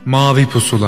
Mavi Pusula.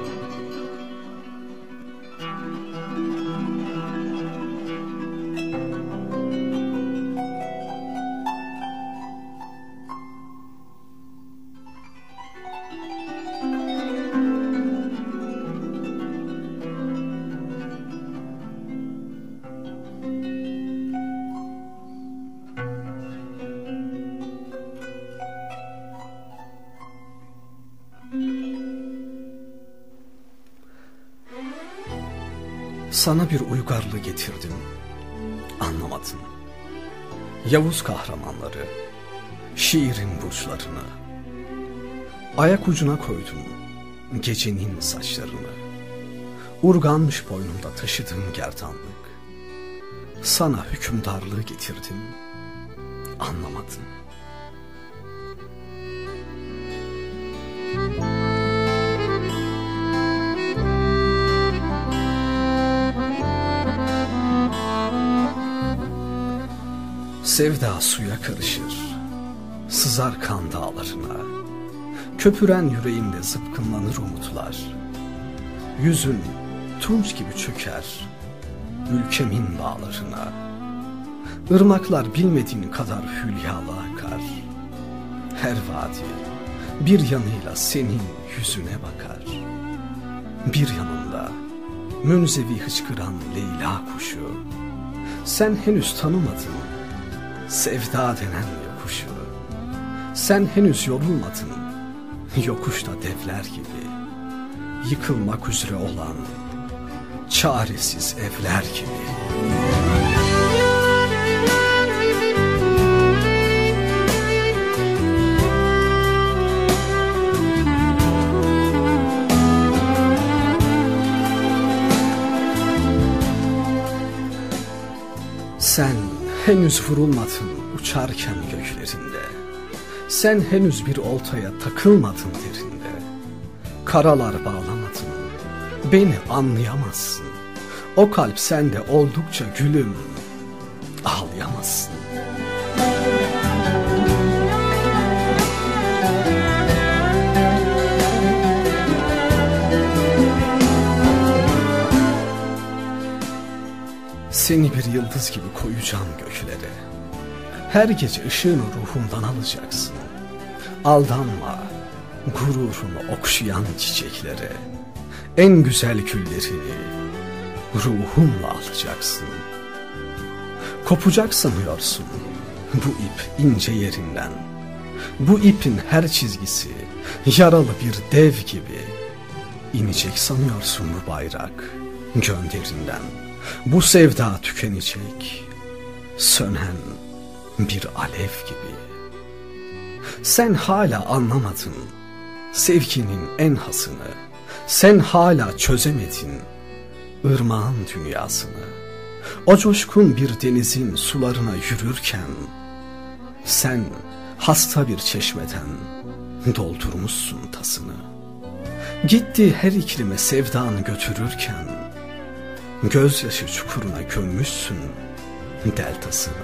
Sana bir uygarlığı getirdim, anlamadın. Yavuz kahramanları, şiirin burçlarını, ayak ucuna koydum gecenin saçlarını. Urganmış boynumda taşıdığım gerdanlık. Sana hükümdarlığı getirdim, anlamadın. Sevda suya karışır, sızar kan dağlarına. Köpüren yüreğimde zıpkınlanır umutlar. Yüzün tunç gibi çöker ülkemin bağlarına. Irmaklar bilmediğin kadar hülyalı akar. Her vadi bir yanıyla senin yüzüne bakar. Bir yanında münzevi hıçkıran Leyla kuşu. Sen henüz tanımadın sevda denen yokuşu. Sen henüz yorulmadın yokuşta devler gibi. Yıkılmak üzere olan çaresiz evler gibi. Sen henüz vurulmadın uçarken göklerinde. Sen henüz bir oltaya takılmadın derinde. Karalar bağlamadın, beni anlayamazsın. O kalp sende oldukça gülüm, ağlayamazsın. Seni bir yıldız gibi koyacağım göklere. Her gece ışığını ruhumdan alacaksın. Aldanma gururumu okşayan çiçeklere. En güzel güllerini ruhumla alacaksın. Kopacak sanıyorsun bu ip ince yerinden. Bu ipin her çizgisi yaralı bir dev gibi. İnecek sanıyorsun bu bayrak gönderinden. Bu sevda tükenecek, sönen bir alev gibi. Sen hala anlamadın sevginin en hasını. Sen hala çözemedin ırmağın dünyasını. O coşkun bir denizin sularına yürürken sen hasta bir çeşmeden doldurmuşsun tasını. Gitti her iklime sevdanı götürürken gözyaşı çukuruna gömmüşsün deltasını.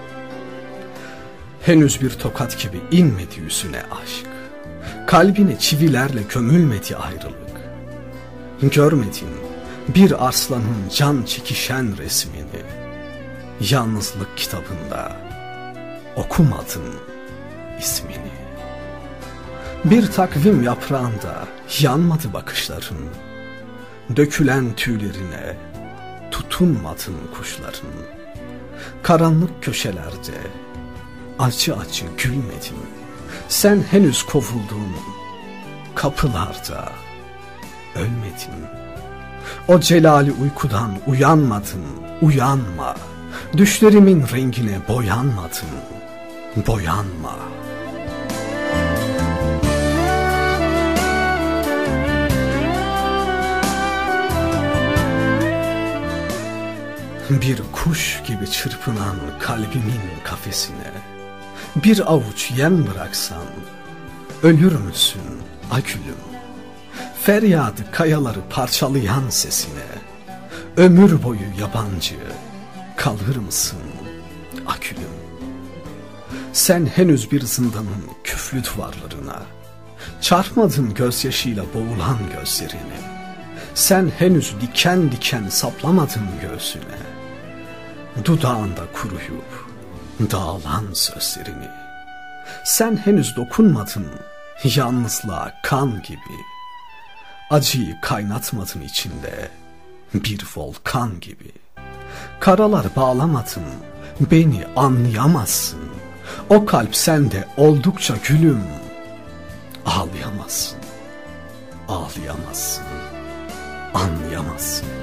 Henüz bir tokat gibi inmedi yüzüne aşk. Kalbine çivilerle gömülmedi ayrılık. Görmedin bir arslanın can çekişen resmini. Yalnızlık kitabında okumadın ismini. Bir takvim yaprağında yanmadı bakışların. Dökülen tüylerine tutunmadın kuşların. Karanlık köşelerde acı acı gülmedin. Sen henüz kovulduğun kapılarda ölmedin. O celali uykudan uyanmadın, uyanma. Düşlerimin rengine boyanmadın, boyanma. Bir kuş gibi çırpınan kalbimin kafesine bir avuç yem bıraksan ölür müsün agülüm? Feryadı kayaları parçalayan sesine ömür boyu yabancı kalır mısın agülüm? Sen henüz bir zindanın küflü duvarlarına Çarpmadım gözyaşıyla boğulan gözlerini. Sen henüz diken diken saplamadın göğsüne. Dudağında kuruyup dağılan sözlerini. Sen henüz dokunmadın yalnızlığa kan gibi. Acıyı kaynatmadın içinde bir volkan gibi. Karalar bağlamadın, beni anlayamazsın. O kalp sende oldukça gülüm. Ağlayamazsın, ağlayamazsın, anlayamazsın.